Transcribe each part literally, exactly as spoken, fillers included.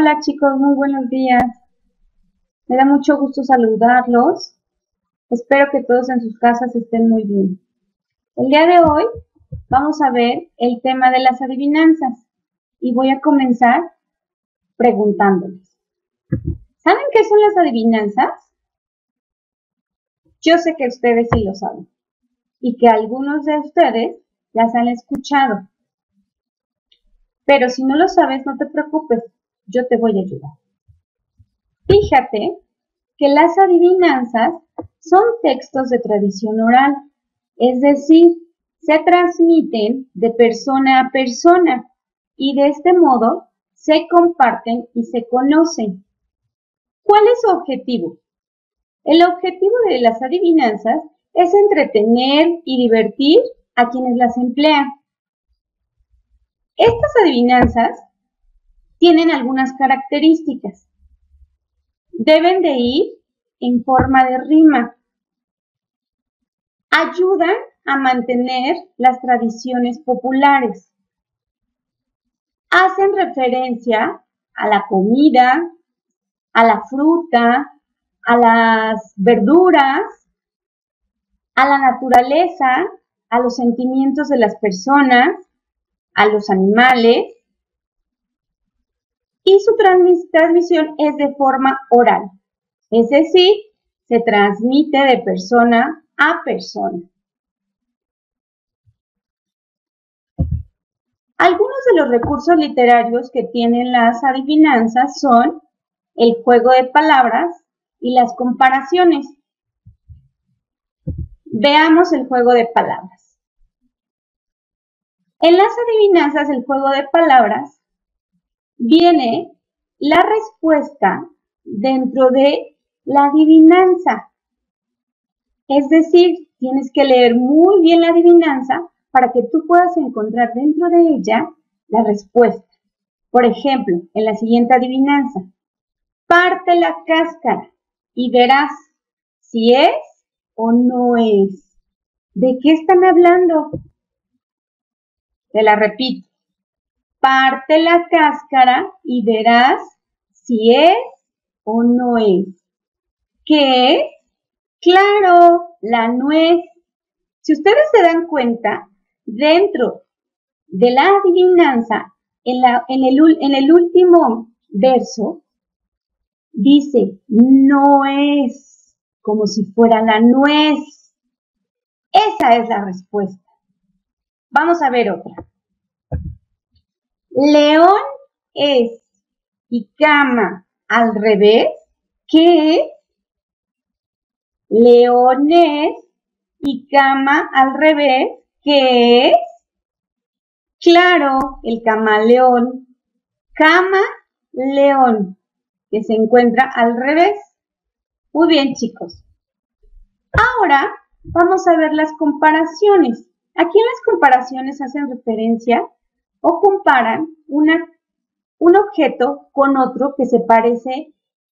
Hola chicos, muy buenos días. Me da mucho gusto saludarlos. Espero que todos en sus casas estén muy bien. El día de hoy vamos a ver el tema de las adivinanzas y voy a comenzar preguntándoles. ¿Saben qué son las adivinanzas? Yo sé que ustedes sí lo saben y que algunos de ustedes las han escuchado. Pero si no lo sabes, no te preocupes, yo te voy a ayudar. Fíjate que las adivinanzas son textos de tradición oral, es decir, se transmiten de persona a persona y de este modo se comparten y se conocen. ¿Cuál es su objetivo? El objetivo de las adivinanzas es entretener y divertir a quienes las emplean. Estas adivinanzas tienen algunas características. Deben de ir en forma de rima. Ayudan a mantener las tradiciones populares. Hacen referencia a la comida, a la fruta, a las verduras, a la naturaleza, a los sentimientos de las personas, a los animales. Y su transmisión es de forma oral, es decir, se transmite de persona a persona. Algunos de los recursos literarios que tienen las adivinanzas son el juego de palabras y las comparaciones. Veamos el juego de palabras. En las adivinanzas del juego de palabras viene la respuesta dentro de la adivinanza. Es decir, tienes que leer muy bien la adivinanza para que tú puedas encontrar dentro de ella la respuesta. Por ejemplo, en la siguiente adivinanza, parte la cáscara y verás si es o no es. ¿De qué están hablando? Te la repito. Parte la cáscara y verás si es o no es. ¿Qué es? Claro, la nuez. Si ustedes se dan cuenta, dentro de la adivinanza, en, la, en, el, en el último verso, dice, no es, como si fuera la nuez. Esa es la respuesta. Vamos a ver otra. León es y cama al revés. ¿Qué es? León es y cama al revés. ¿Qué es? Claro, el camaleón. Cama, león, que se encuentra al revés. Muy bien, chicos. Ahora vamos a ver las comparaciones. Aquí en las comparaciones hacen referencia o comparan una, un objeto con otro que se parece.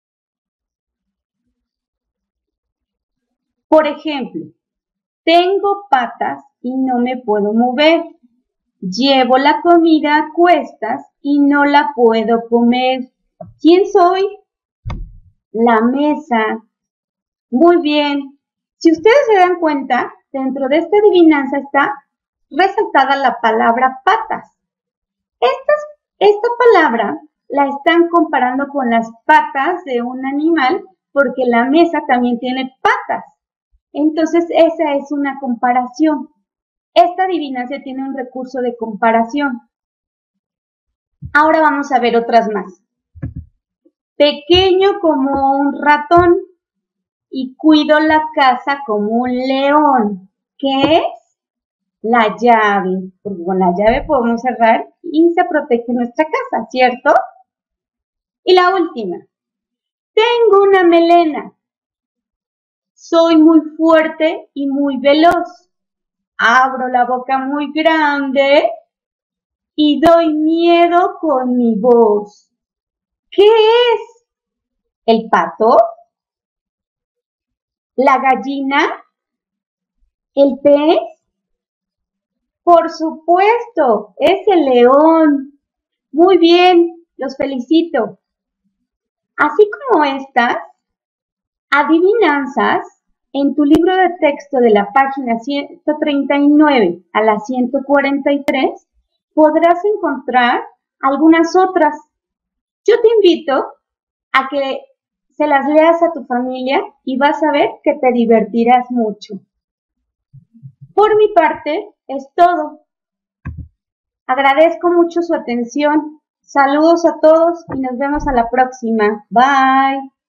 Por ejemplo, tengo patas y no me puedo mover. Llevo la comida a cuestas y no la puedo comer. ¿Quién soy? La mesa. Muy bien. Si ustedes se dan cuenta, dentro de esta adivinanza está resaltada la palabra patas. Estas, esta palabra la están comparando con las patas de un animal porque la mesa también tiene patas. Entonces, esa es una comparación. Esta adivinanza tiene un recurso de comparación. Ahora vamos a ver otras más. Pequeño como un ratón y cuido la casa como un león. ¿Qué es? La llave. Porque con la llave podemos cerrar y se protege nuestra casa, ¿cierto? Y la última. Tengo una melena. Soy muy fuerte y muy veloz. Abro la boca muy grande y doy miedo con mi voz. ¿Qué es? ¿El pato? ¿La gallina? ¿El pez? Por supuesto, es el león. Muy bien, los felicito. así como estas adivinanzas en tu libro de texto de la página ciento treinta y nueve a la ciento cuarenta y tres podrás encontrar algunas otras. Yo te invito a que se las leas a tu familia y vas a ver que te divertirás mucho. Por mi parte, es todo. Agradezco mucho su atención. Saludos a todos y nos vemos a la próxima. Bye.